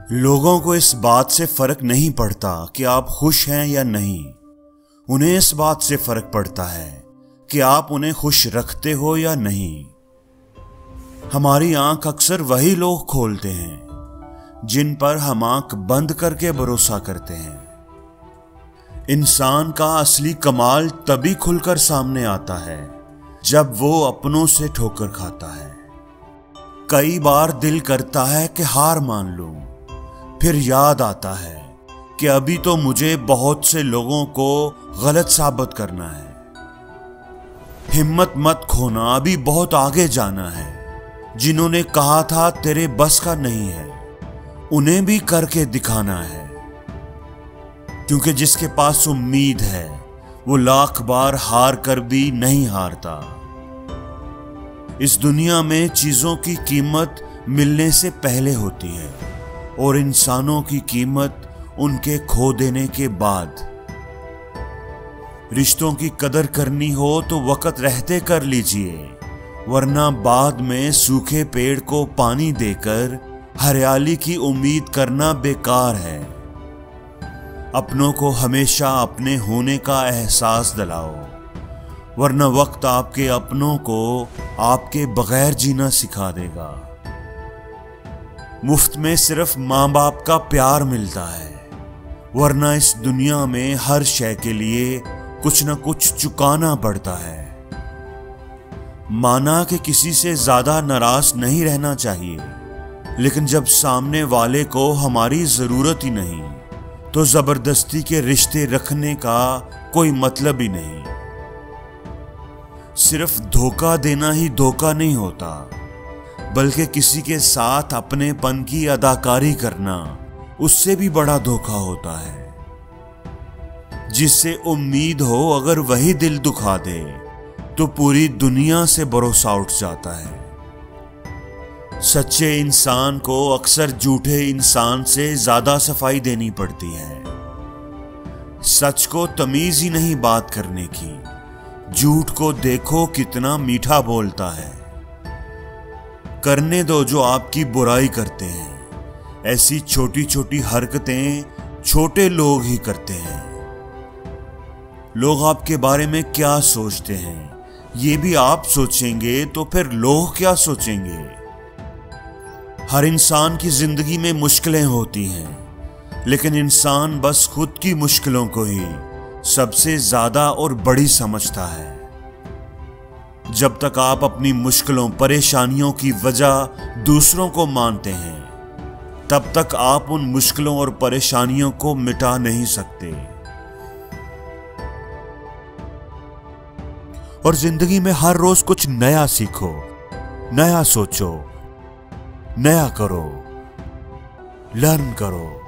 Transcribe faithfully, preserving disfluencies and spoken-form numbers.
लोगों को इस बात से फर्क नहीं पड़ता कि आप खुश हैं या नहीं। उन्हें इस बात से फर्क पड़ता है कि आप उन्हें खुश रखते हो या नहीं। हमारी आंख अक्सर वही लोग खोलते हैं जिन पर हम आंख बंद करके भरोसा करते हैं। इंसान का असली कमाल तभी खुलकर सामने आता है जब वो अपनों से ठोकर खाता है। कई बार दिल करता है कि हार मान लूं, फिर याद आता है कि अभी तो मुझे बहुत से लोगों को गलत साबित करना है। हिम्मत मत खोना, अभी बहुत आगे जाना है। जिन्होंने कहा था तेरे बस का नहीं है, उन्हें भी करके दिखाना है। क्योंकि जिसके पास उम्मीद है वो लाख बार हार कर भी नहीं हारता। इस दुनिया में चीजों की कीमत मिलने से पहले होती है और इंसानों की कीमत उनके खो देने के बाद। रिश्तों की कदर करनी हो तो वक्त रहते कर लीजिए, वरना बाद में सूखे पेड़ को पानी देकर हरियाली की उम्मीद करना बेकार है। अपनों को हमेशा अपने होने का एहसास दिलाओ, वरना वक्त आपके अपनों को आपके बगैर जीना सिखा देगा। मुफ्त में सिर्फ माँ बाप का प्यार मिलता है, वरना इस दुनिया में हर शय के लिए कुछ न कुछ चुकाना पड़ता है। माना कि किसी से ज्यादा नाराज नहीं रहना चाहिए, लेकिन जब सामने वाले को हमारी जरूरत ही नहीं तो जबरदस्ती के रिश्ते रखने का कोई मतलब ही नहीं। सिर्फ धोखा देना ही धोखा नहीं होता, बल्कि किसी के साथ अपनेपन की अदाकारी करना उससे भी बड़ा धोखा होता है। जिससे उम्मीद हो अगर वही दिल दुखा दे तो पूरी दुनिया से भरोसा उठ जाता है। सच्चे इंसान को अक्सर झूठे इंसान से ज्यादा सफाई देनी पड़ती है। सच को तमीज ही नहीं बात करने की, झूठ को देखो कितना मीठा बोलता है। करने दो जो आपकी बुराई करते हैं, ऐसी छोटी छोटी हरकतें छोटे लोग ही करते हैं। लोग आपके बारे में क्या सोचते हैं ये भी आप सोचेंगे तो फिर लोग क्या सोचेंगे। हर इंसान की जिंदगी में मुश्किलें होती हैं, लेकिन इंसान बस खुद की मुश्किलों को ही सबसे ज्यादा और बड़ी समझता है। जब तक आप अपनी मुश्किलों परेशानियों की वजह दूसरों को मानते हैं, तब तक आप उन मुश्किलों और परेशानियों को मिटा नहीं सकते। और जिंदगी में हर रोज कुछ नया सीखो, नया सोचो, नया करो, लर्न करो।